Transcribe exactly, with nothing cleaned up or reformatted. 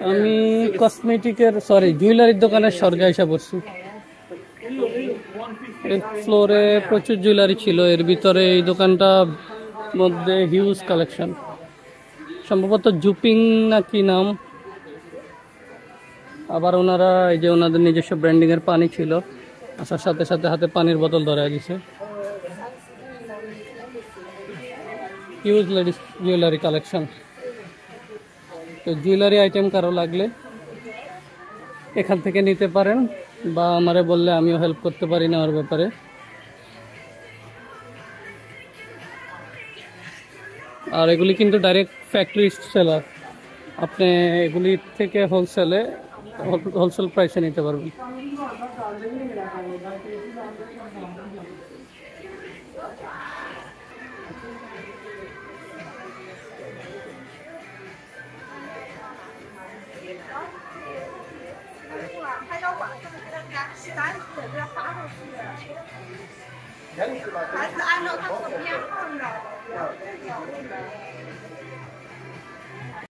আমি কসমেটিকের সরি জুয়েলারির দোকানের স্বর্গে এসে পড়ছি। ফ্লোরে প্রচুর জুয়েলারি ছিল, এর ভিতরে এই দোকানটা মধ্যে হিউজ কালেকশন, সম্ভবত জুপিং না কি নাম। আবার ওনারা এই যে ওনাদের নিজস্ব ব্র্যান্ডিং এর পানি ছিল, আসার সাথে সাথে হাতে পানির বোতল ধরে দিছে। Huge ladies jewellery collection. তো জুয়েলারি আইটেম কারো লাগলে এখান থেকে নিতে পারেন, বা আমারে বললে আমিও হেল্প করতে পারি নেওয়ার ব্যাপারে। আর এগুলি কিন্তু ডাইরেক্ট ফ্যাক্টরি সেলার, আপনি এগুলি থেকে হোলসেলে হোলসেল প্রাইসে নিতে পারবেন।